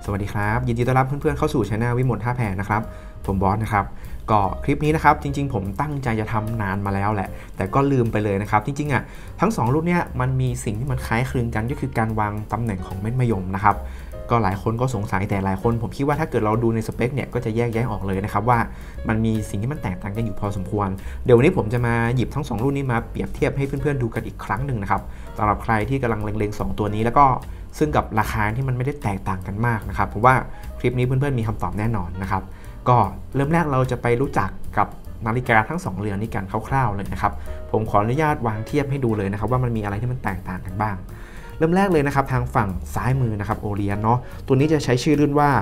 สวัสดีครับยินดีต้อนรับเพื่อนๆเข้าสู่ช anel วิมลท่าแพนะครับผมบอสนะครับก็คลิปนี้นะครับจริงๆผมตั้งใจจะทำนานมาแล้วแหละแต่ก็ลืมไปเลยนะครับจริงๆทั้ง2รูปเนี้ยมันมีสิ่งที่มันคล้ายคลึงกันก็คือการวางตำแหน่งของเม็ดมะยมนะครับก็หลายคนก็สงสัยแต่หลายคนผมคิดว่าถ้าเกิดเราดูในสเปคเนี่ยก็จะแยกแยะออกเลยนะครับว่ามันมีสิ่งที่มันแตกต่างกันอยู่พอสมควรเดี๋ยววันนี้ผมจะมาหยิบทั้ง2รูปนี้มาเปรียบเทียบให้เพื่อนๆดูกันอีกครั้งหนึ่งนะครับสำหรับใครที่กำลังเล็งๆ2ตัวนี้แล้วก็ซึ่งกับราคาที่มันไม่ได้แตกต่างกันมากนะครับผมว่าคลิปนี้เพื่อนๆมีคำตอบแน่นอนนะครับก็เริ่มแรกเราจะไปรู้จักกับนาฬิกาทั้ง2เรือนนี้กันคร่าวๆเลยนะครับผมขออนุญาตวางเทียบให้ดูเลยนะครับว่ามันมีอะไรที่มันแตกต่างกันบ้างเริ่มแรกเลยนะครับทางฝั่งซ้ายมือนะครับโอเลียนเนาะตัวนี้จะใช้ชื่อรุ่นว่า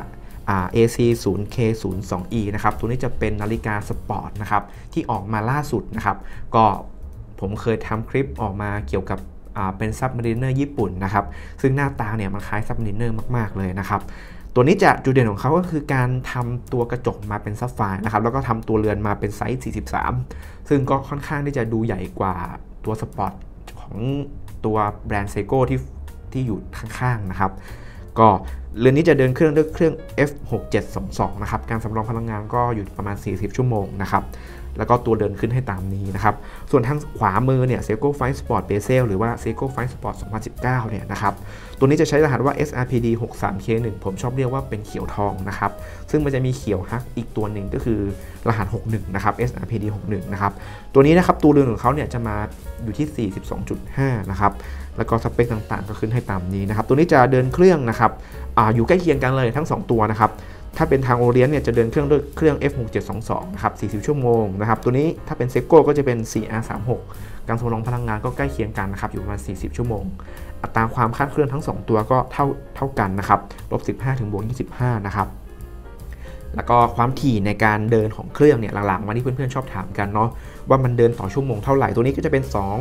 AC0K02E นะครับตัวนี้จะเป็นนาฬิกาสปอร์ตนะครับที่ออกมาล่าสุดนะครับก็ผมเคยทำคลิปออกมาเกี่ยวกับเป็นซับมารีเนอร์ญี่ปุ่นนะครับซึ่งหน้าตาเนี่ยมันคล้ายซับมารีเนอร์มากๆเลยนะครับตัวนี้จะจุดเด่นของเขาก็คือการทำตัวกระจกมาเป็นซับไฟร์นะครับแล้วก็ทำตัวเรือนมาเป็นไซส์43ซึ่งก็ค่อนข้างที่จะดูใหญ่กว่าตัวสปอร์ตของตัวแบรนด์เซโก้ที่อยู่ข้างๆนะครับก็เรือนนี้จะเดินเครื่องด้วยเครื่อง F6722 นะครับการสำรองพลังงานก็อยู่ประมาณ40ชั่วโมงนะครับแล้วก็ตัวเดินขึ้นให้ตามนี้นะครับส่วนทางขวามือเนี่ย Seiko Fight Sport Bezel หรือว่า Seiko Fight Sport 2019เนี่ยนะครับตัวนี้จะใช้รหัสว่า SRPD 63K1 ผมชอบเรียกว่าเป็นเขียวทองนะครับซึ่งมันจะมีเขียวฮักอีกตัวหนึ่งก็คือรหัส61นะครับ SRPD 61นะครับตัวนี้นะครับตัวเรือนของเขาเนี่ยจะมาอยู่ที่ 42.5 นะครับแล้วก็สเปคต่างๆก็ขึ้นให้ตามนี้นะครับตัวนี้จะเดินเครื่องนะครับอยู่ใกล้เคียงกันเลยทั้ง2ตัวนะครับถ้าเป็นทางโอเลียนเนี่ยจะเดินเครื่องด้วยเครื่อง F6722 นะครับ40ชั่วโมงนะครับตัวนี้ถ้าเป็นเซโก้ก็จะเป็น 4R36 การสำรองพลังงานก็ใกล้เคียงกันนะครับอยู่ประมาณ40ชั่วโมงอัตราความคลาดเคลื่อนทั้ง2ตัวก็เท่ากันนะครับ-15ถึง-25นะครับแล้วก็ความถี่ในการเดินของเครื่องเนี่ยหลังๆมาที่เพื่อนๆชอบถามกันเนาะว่ามันเดินต่อชั่วโมงเท่าไหร่ตัวนี้ก็จะเป็น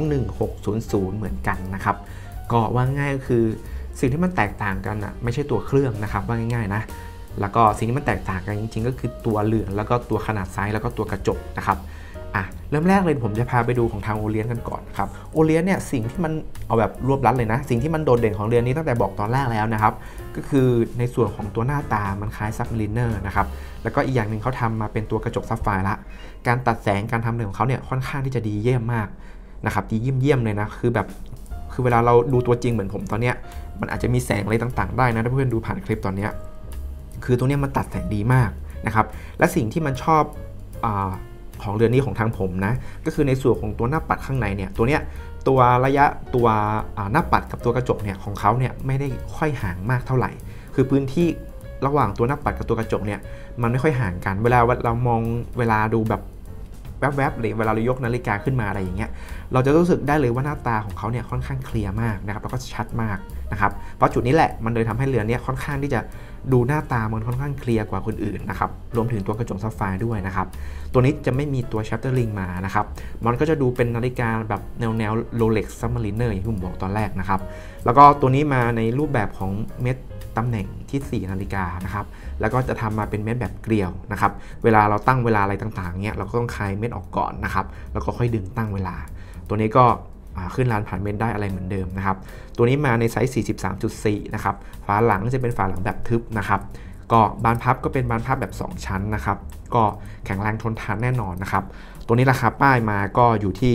21600เหมือนกันนะครับก็ว่าง่ายก็คือสิ่งที่มันแตกต่างกันไม่ใช่ตัวเครื่องนะครับว่าง่ายๆนะแล้วก็สิ่งที่มันแตกต่างกันจริงๆก็คือตัวเรือนแล้วก็ตัวขนาดไซส์แล้วก็ตัวกระจกนะครับเริ่มแรกเลยผมจะพาไปดูของทางโอเลียนกันก่อนครับโอเลียนเนี่ยสิ่งที่มันเอาแบบรวบลัดเลยนะสิ่งที่มันโดดเด่นของเรือนนี้ตั้งแต่บอกตอนแรกแล้วนะครับก็คือในส่วนของตัวหน้าตามันคล้ายซับมารีเนอร์นะครับแล้วก็อีกอย่างหนึ่งเขาทำมาเป็นตัวกระจกซับไฟร์ละการตัดแสงการทำเรื่องของเขาเนี่ยค่อนข้างที่จะดีเยี่ยมมากนะครับดีเยี่ยมเลยนะคือเวลาเราดูตัวจริงเหมือนผมตอนเนี้ยมันอาจจะมีแสงอะไรต่างๆได้นะถ้าเพื่อนดูผ่านคลิปตอนเนี้ยคือตัวนี้มันตัดแสงดีมากนะครับและสิ่งที่มันชอบของเรือนนี้ของทางผมนะก็คือในส่วนของตัวหน้าปัดข้างในเนี่ยตัวเนี้ยตัวระยะตัวหน้าปัดกับตัวกระจกเนี่ยของเขาเนี่ยไม่ได้ค่อยห่างมากเท่าไหร่คือพื้นที่ระหว่างตัวหน้าปัดกับตัวกระจกเนี่ยมันไม่ค่อยห่างกันเวลาเรามองเวลาดูแบบแวบๆเลยเวลาเรายกนาฬิกาขึ้นมาอะไรอย่างเงี้ยเราจะรู้สึกได้เลยว่าหน้าตาของเขาเนี่ยค่อนข้างเคลียร์มากนะครับแล้วก็ชัดมากนะครับเพราะจุดนี้แหละมันเลยทำให้เรือนนี้ค่อนข้างที่จะดูหน้าตามันค่อนข้างเคลียร์กว่าคนอื่นนะครับรวมถึงตัวกระจกซับไฟร์ด้วยนะครับตัวนี้จะไม่มีตัวชัตเตอร์ลิงมานะครับมันก็จะดูเป็นนาฬิกาแบบแนวโรเล็กซ์ซับมารีเนอร์อย่างที่ผมบอกตอนแรกนะครับแล้วก็ตัวนี้มาในรูปแบบของเม็ดตำแหน่งที่4นาฬิกานะครับแล้วก็จะทำมาเป็นเม็ดแบบเกลียวนะครับเวลาเราตั้งเวลาอะไรต่างๆเนี้ยเราก็ต้องคลายเม็ดออกก่อนนะครับแล้วก็ค่อยดึงตั้งเวลาตัวนี้ก็ขึ้นลานผ่านเม็ดได้อะไรเหมือนเดิมนะครับตัวนี้มาในไซส์ 43.4 นะครับฝาหลังจะเป็นฝาหลังแบบทึบนะครับก็บานพับก็เป็นบานพับแบบ2ชั้นนะครับก็แข็งแรงทนทานแน่นอนนะครับตัวนี้ราคาป้ายมาก็อยู่ที่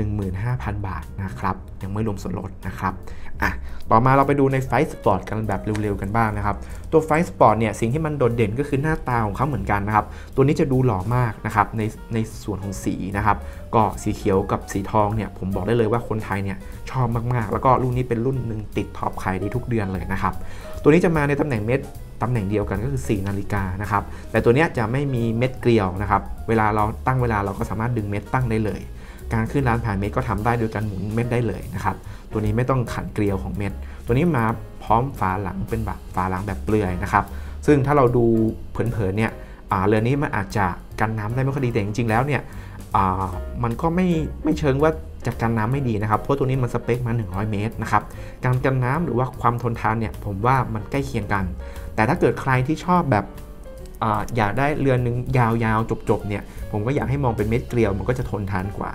15,000 บาทนะครับยังไม่รวมส่วนลดนะครับต่อมาเราไปดูในไฟสปอร์ตกันแบบเร็วๆกันบ้างนะครับตัวไฟสปอร์ตเนี่ยสิ่งที่มันโดดเด่นก็คือหน้าตาของเขาเหมือนกันนะครับตัวนี้จะดูหล่อมากนะครับในส่วนของสีนะครับก็สีเขียวกับสีทองเนี่ยผมบอกได้เลยว่าคนไทยเนี่ยชอบมากๆแล้วก็รุ่นนี้เป็นรุ่นหนึ่งติดท็อปขายดีทุกเดือนเลยนะครับตัวนี้จะมาในตำแหน่งเม็ดตำแหน่งเดียวกันก็คือ4นาฬิกานะครับแต่ตัวนี้จะไม่มีเม็ดเกลียวนะครับเวลาเราตั้งเวลาเราก็สามารถดึงเม็ดตั้งได้เลยการขึ้นลานผ่านเม็ดก็ทำได้โดยการหมุนเม็ดได้เลยนะครับตัวนี้ไม่ต้องขันเกลียวของเม็ดตัวนี้มาพร้อมฝาหลังเป็นแบบฝาหลังแบบเปลือยนะครับซึ่งถ้าเราดูเผินๆเนี่ยเรือนนี้มันอาจจะกันน้ำได้ไม่ค่อยดีแต่จริงๆแล้วเนี่ยมันก็ไม่เชิงว่าจะกันน้ำไม่ดีนะครับเพราะตัวนี้มันสเปคมา100 เมตรนะครับการกันน้ำหรือว่าความทนทานเนี่ยผมว่ามันใกล้เคียงกันแต่ถ้าเกิดใครที่ชอบแบบอยากได้เรือนนึงยาวๆจบๆเนี่ยผมก็อยากให้มองเป็นเม็ดเกลียวมันก็จะทนทานกว่า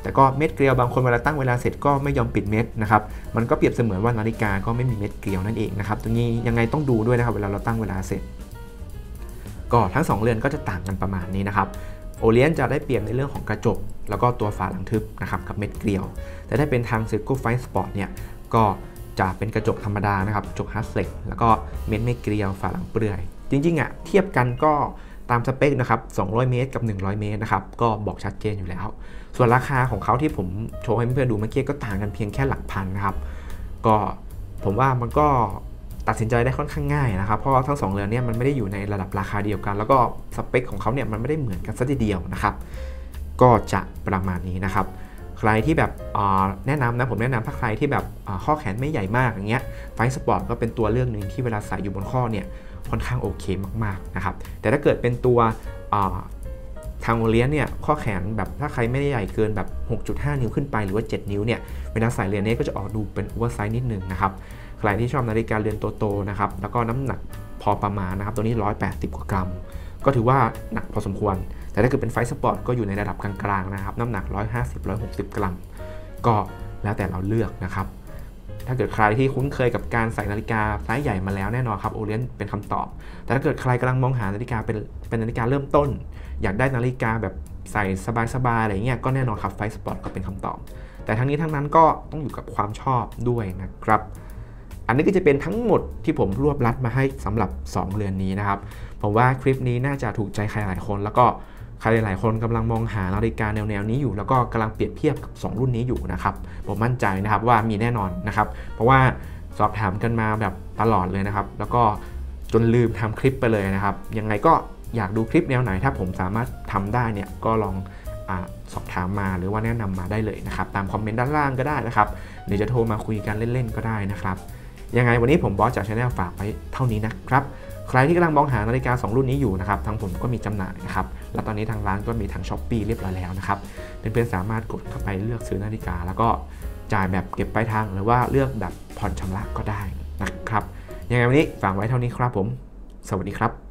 แต่ก็เม็ดเกลียวบางคนเวลาตั้งเวลาเสร็จก็ไม่ยอมปิดเม็ดนะครับมันก็เปรียบเสมือนว่านาฬิกาก็ไม่มีเม็ดเกลียวนั่นเองนะครับตรงนี้ยังไงต้องดูด้วยนะครับเวลาเราตั้งเวลาเสร็จก็ทั้ง2เรือนก็จะต่างกันประมาณนี้นะครับโอเลียนจะได้เปรียบในเรื่องของกระจกแล้วก็ตัวฝาหลังทึบนะครับกับเม็ดเกลียวแต่ถ้าเป็นทาง Seiko Fine Sport เนี่ยก็จะเป็นกระจกธรรมดานะครับกระจกฮาร์ดเฟล็กแล้วก็เม็ดไม่เกลียวฝาหลังเปลือยจริงๆเทียบกันก็ตามสเปคนะครับ200เมตรกับ100เมตรนะครับก็บอกชัดเจนอยู่แล้วส่วนราคาของเขาที่ผมโชว์ให้เพื่อนๆดูเมื่อกี้ก็ต่างกันเพียงแค่หลักพันนะครับก็ผมว่ามันก็ตัดสินใจได้ค่อนข้างง่ายนะครับเพราะว่าทั้ง2เรือนนี้มันไม่ได้อยู่ในระดับราคาเดียวกันแล้วก็สเปคของเขาเนี่ยมันไม่ได้เหมือนกันซะทีเดียวนะครับก็จะประมาณนี้นะครับใครที่แบบแนะนำนะผมแนะนำถ้าใครที่แบบข้อแขนไม่ใหญ่มากอย่างเงี้ยไฟสปอร์ตก็เป็นตัวเลือกหนึ่งที่เวลาใส่อยู่บนข้อเนี่ยค่อนข้างโอเคมากๆนะครับแต่ถ้าเกิดเป็นตัวทางโอเลียนเนี่ยข้อแขนแบบถ้าใครไม่ได้ใหญ่เกินแบบ 6.5 นิ้วขึ้นไปหรือว่า7นิ้วเนี่ยเวลาใส่เรือนนี้ก็จะออกดูเป็นโอเวอร์ไซส์นิดนึงนะครับใครที่ชอบนาฬิกาเรือนโตๆนะครับแล้วก็น้ำหนักพอประมาณนะครับตัวนี้180กว่ากรัมก็ถือว่าหนักพอสมควรแต่ถ้าเกิดเป็นไฟสปอร์ตก็อยู่ในระดับกลางๆนะครับน้ำหนัก150-160 กรัมก็แล้วแต่เราเลือกนะครับถ้าเกิดใครที่คุ้นเคยกับการใส่นาฬิกาไซส์ใหญ่มาแล้วแน่นอนครับโอเลียนเป็นคำตอบแต่ถ้าเกิดใครกำลังมองหานาฬิกาเป็นนาฬิกาเริ่มต้นอยากได้นาฬิกาแบบใส่สบายๆอะไรเงี้ยก็แน่นอนครับไฟสปอร์ตก็เป็นคำตอบแต่ทั้งนี้ทั้งนั้นก็ต้องอยู่กับความชอบด้วยนะครับอันนี้ก็จะเป็นทั้งหมดที่ผมรวบรัดมาให้สำหรับ2เรือนนี้นะครับผมว่าคลิปนี้น่าจะถูกใจใครหลายคนแล้วก็ใครหลายคนกำลังมองหานาฬิกาแนวนี้อยู่แล้วก็กำลังเปรียบเทียบกับ2รุ่นนี้อยู่นะครับผมมั่นใจนะครับว่ามีแน่นอนนะครับเพราะว่าสอบถามกันมาแบบตลอดเลยนะครับแล้วก็จนลืมทำคลิปไปเลยนะครับยังไงก็อยากดูคลิปแนวไหนถ้าผมสามารถทำได้เนี่ยก็ลองสอบถามมาหรือว่าแนะนำมาได้เลยนะครับตามคอมเมนต์ด้านล่างก็ได้นะครับหรือจะโทรมาคุยกันเล่นๆก็ได้นะครับยังไงวันนี้ผมบอสจาก Channel ฝากไว้เท่านี้นะครับใครที่กำลังมองหานาฬิกา2รุ่นนี้อยู่นะครับทางผมก็มีจำหน่ายนะครับและตอนนี้ทางร้านก็มีทาง Shopee เรียบร้อยแล้วนะครับเพื่อนๆสามารถกดเข้าไปเลือกซื้อนาฬิกาแล้วก็จ่ายแบบเก็บปลายทางหรือว่าเลือกแบบผ่อนชำระก็ได้นะครับยังไงวันนี้ฝากไว้เท่านี้ครับผมสวัสดีครับ